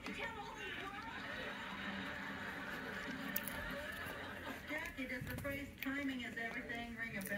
Jackie, does the phrase timing is everything ring a